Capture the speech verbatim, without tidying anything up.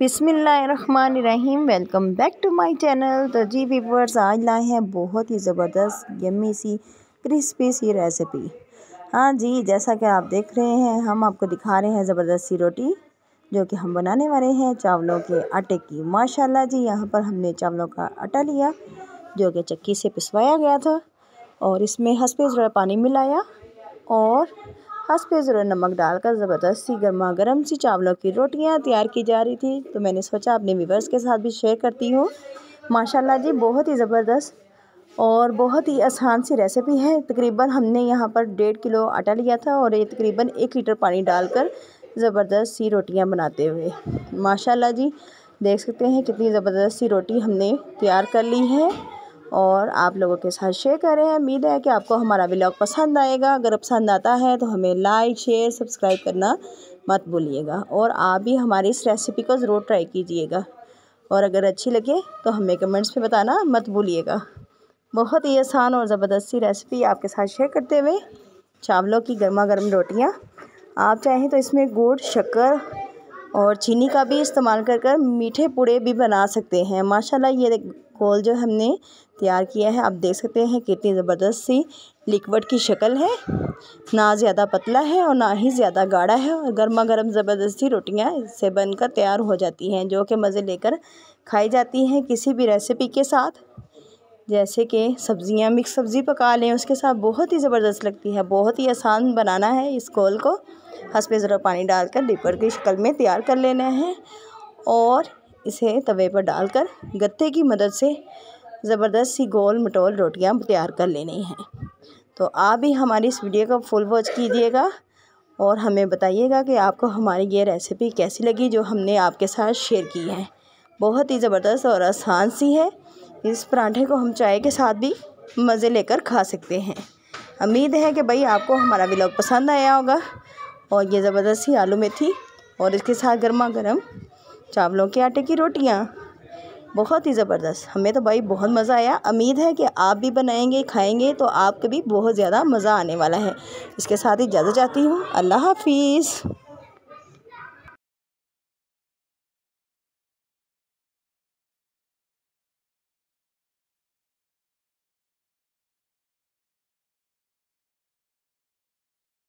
बिस्मिल्लाहिर्रहमानिर्रहीम। Welcome back to my channel. तो जी व्यूअर्स, आज लाए हैं बहुत ही ज़बरदस्त यम्मी सी क्रिस्पी सी रेसिपी। हाँ जी, जैसा कि आप देख रहे हैं, हम आपको दिखा रहे हैं ज़बरदस्त सी रोटी जो कि हम बनाने वाले हैं चावलों के आटे की। माशाल्लाह जी, यहाँ पर हमने चावलों का आटा लिया जो कि चक्की से पिसवाया गया था और इसमें हंसपे ज़रा पानी मिलाया और हंसपे ज़रा नमक डालकर ज़बरदस्त सी गर्मा गर्म सी चावलों की रोटियां तैयार की जा रही थी। तो मैंने सोचा अपने व्यूअर्स के साथ भी शेयर करती हूँ। माशाल्लाह जी, बहुत ही ज़बरदस्त और बहुत ही आसान सी रेसिपी है। तकरीबन हमने यहाँ पर डेढ़ किलो आटा लिया था और ये तकरीबन एक लीटर पानी डालकर ज़बरदस्त सी रोटियाँ बनाते हुए माशाल्लाह जी देख सकते हैं कितनी ज़बरदस्त सी रोटी हमने तैयार कर ली है और आप लोगों के साथ शेयर कर रहे हैं। उम्मीद है कि आपको हमारा व्लॉग पसंद आएगा। अगर पसंद आता है तो हमें लाइक शेयर सब्सक्राइब करना मत भूलिएगा और आप भी हमारी इस रेसिपी को ज़रूर ट्राई कीजिएगा और अगर अच्छी लगे तो हमें कमेंट्स में बताना मत भूलिएगा। बहुत ही आसान और ज़बरदस्त सी रेसिपी आपके साथ शेयर करते हुए चावलों की गर्मा गर्म रोटियाँ। आप चाहें तो इसमें गुड़, शक्कर और चीनी का भी इस्तेमाल कर कर मीठे पूड़े भी बना सकते हैं। माशाल्लाह ये घोल जो हमने तैयार किया है, आप देख सकते हैं कितनी ज़बरदस्त सी लिक्विड की शक्ल है, ना ज़्यादा पतला है और ना ही ज़्यादा गाढ़ा है और गर्मा गर्म ज़बरदस्त सी रोटियाँ इससे बनकर तैयार हो जाती हैं जो कि मज़े लेकर खाई जाती हैं किसी भी रेसिपी के साथ। जैसे कि सब्ज़ियाँ मिक्स सब्ज़ी पका लें उसके साथ बहुत ही ज़बरदस्त लगती है। बहुत ही आसान बनाना है। इस घोल को हंसपे ज़रा पानी डालकर लिक्विड की शक्ल में तैयार कर लेना है और इसे तवे पर डालकर गत्ते की मदद से ज़बरदस्त सी गोल मटोल रोटियां तैयार कर लेनी हैं। तो आप भी हमारी इस वीडियो को फुल वॉच कीजिएगा और हमें बताइएगा कि आपको हमारी ये रेसिपी कैसी लगी जो हमने आपके साथ शेयर की है। बहुत ही ज़बरदस्त और आसान सी है। इस पराठे को हम चाय के साथ भी मज़े लेकर खा सकते हैं। उम्मीद है कि भाई आपको हमारा व्लॉग पसंद आया होगा और ये ज़बरदस्त सी आलू मेथी और इसके साथ गर्मा गर्म चावलों के आटे की रोटियां बहुत ही ज़बरदस्त। हमें तो भाई बहुत मज़ा आया। उम्मीद है कि आप भी बनाएंगे खाएंगे तो आपको भी बहुत ज़्यादा मज़ा आने वाला है। इसके साथ ही इजाज़त चाहती हूँ। अल्लाह हाफिज़।